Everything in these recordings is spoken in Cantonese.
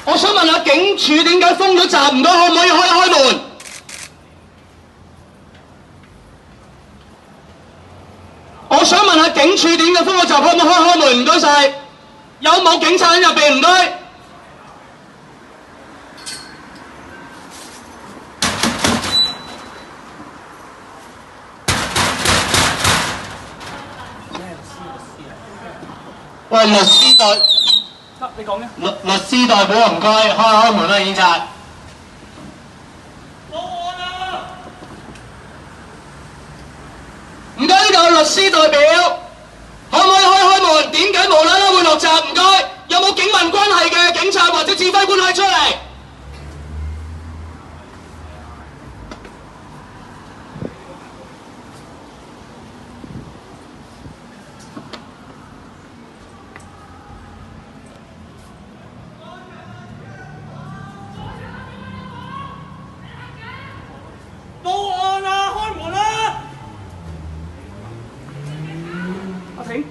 我想問下警署點解封咗閘？唔該，可唔可以開一開門？我想問下警署點解封咗閘？可唔可以開開門？唔該晒。有冇警察喺入邊？唔該。喂，律師代， 你講嘅。 律師代表唔該，開門啦，警察。 報案啊！ 唔該，呢度係律師代表，可唔可以開門？點解無啦啦會落閘？唔該，有冇警民關係嘅警察或者指揮官可以出嚟？ 報案啊！開門啦！阿婷，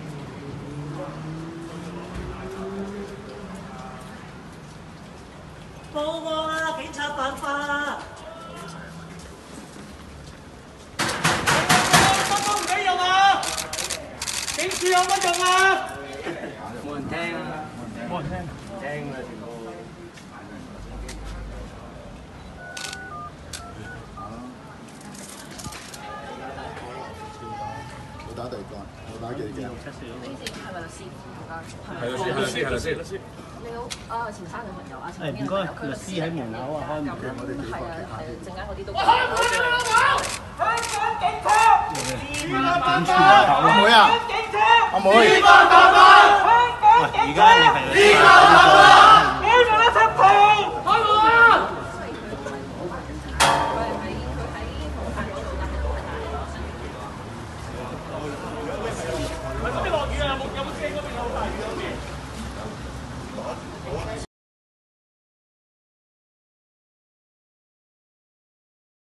報案啊！警察犯法啊！ 乜都唔俾用啊！警署有乜用啊？ 冇人聽啊！ 冇人聽。 聽啊，全部。 我打第二個，我打幾嘅？ 呢次係咪律師？唔該。 係律師。 你好，啊，前生女朋友啊，前唔該，律師喺門口啊，開門。 係啊，陣間嗰啲都。 香港警察！ 警署啊， 阿妹啊，阿妹。 依法辦法！ 喂，而家你係律師啊？